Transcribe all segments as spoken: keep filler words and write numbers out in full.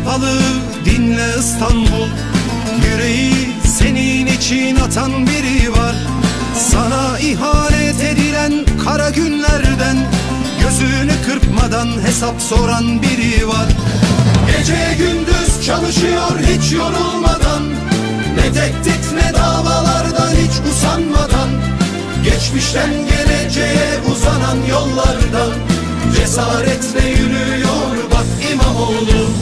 kapalı dinle İstanbul. Yüreği senin için atan biri var. Sana ihanet edilen kara günlerden gözünü kırpmadan hesap soran biri var. Gece gündüz çalışıyor hiç yorulmadan, ne tehdit ne davalardan hiç usanmadan. Geçmişten geleceğe uzanan yollarda cesaretle yürüyor bak İmamoğlu.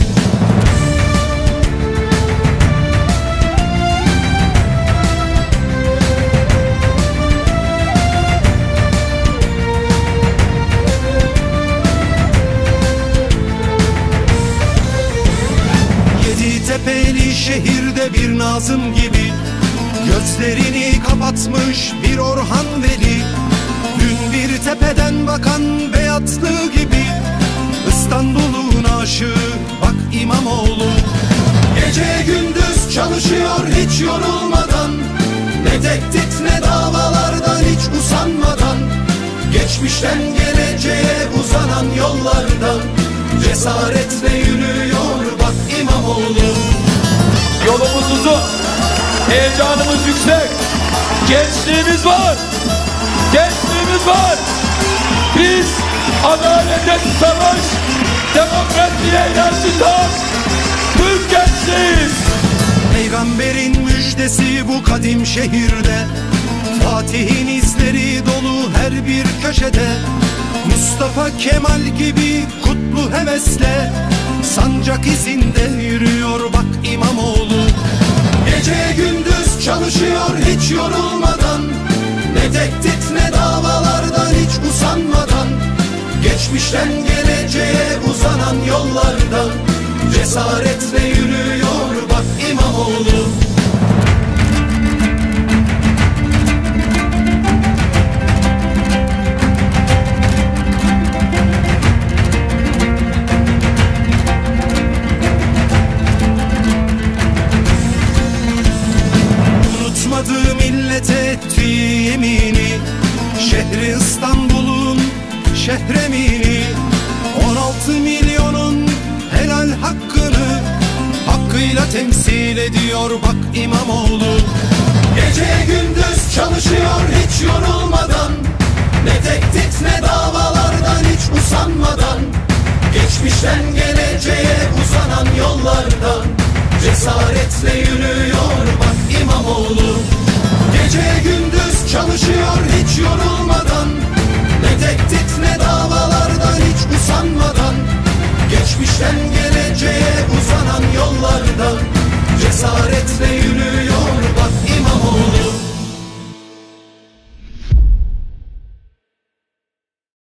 Yeditepe'li şehirde bir Nazım gibi gözlerini kapatmış bir Orhan Veli. Dün bir tepeden bakan Beyatlı gibi İstanbul'un aşığı bak İmamoğlu. Gece gündüz çalışıyor hiç yorulmadan, ne tehdit ne davalardan hiç usanmadan. Geçmişten geleceğe uzanan yollarda cesaretle yürüyor bak İmamoğlu. Yolumuz uzun, heyecanımız yüksek, gençliğimiz var, gençliğimiz var. Biz adalete savaş, demokrasiye inançlı tam Türk gençliğiz. Peygamberin müjdesi bu kadim şehirde, Fatih'in izleri dolu her bir köşede. Mustafa Kemal gibi kutlu hevesle sancak izinde yürüyor bak İmamoğlu. Gece gündüz çalışıyor hiç yorulmadan, ne tehdit ne davalardan hiç usanmadan. Geçmişten geleceğe uzanan yollarda cesaretle yürüyor bak İmamoğlu. Unutmadığı millete ettiği yemini, şehri İstanbul'un şehremini, on altı milyonun helal hakkını hakkıyla temsil ediyor bak İmamoğlu. Gece gündüz çalışıyor hiç yorulmadan, ne tehdit ne davalardan hiç usanmadan. Geçmişten geleceğe uzanan yollarda cesaretle yürüyor bak